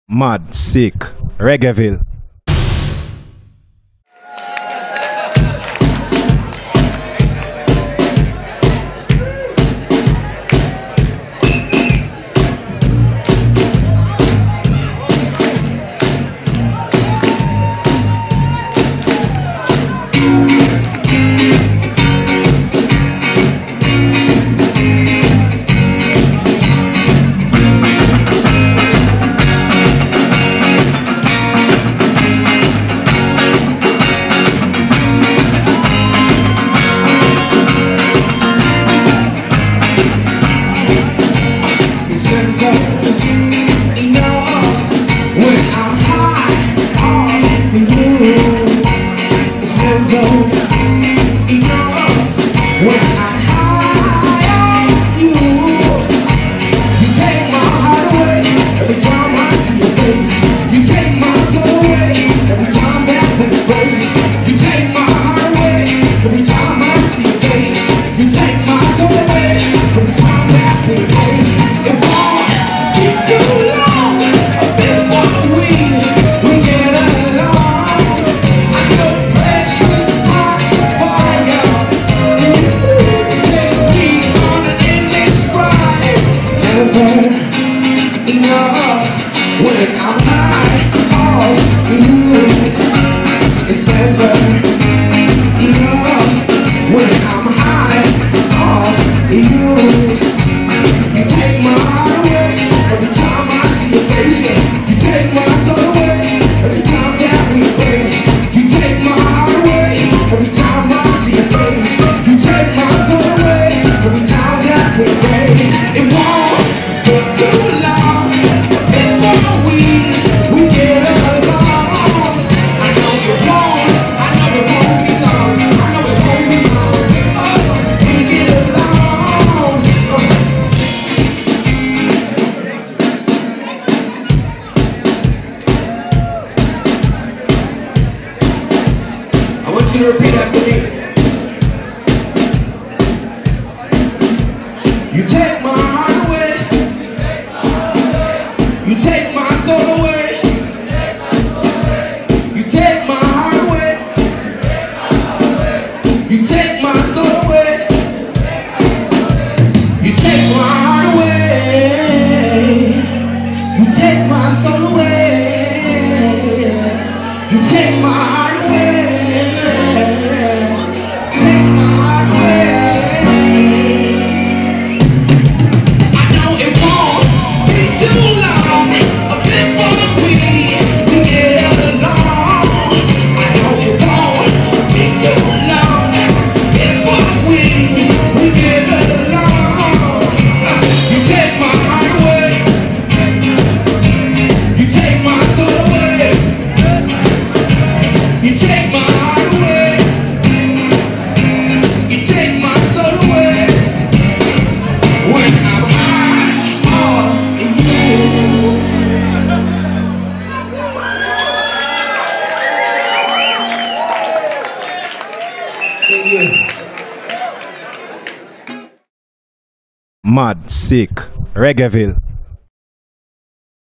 Mad, Sick, Reggaeville. Repeat after me. You take my heart away. You take my soul away. You take my heart away. You take my soul away. You take my heart away. You take my soul away. You take my heart away. Mad, Sick, Reggaeville.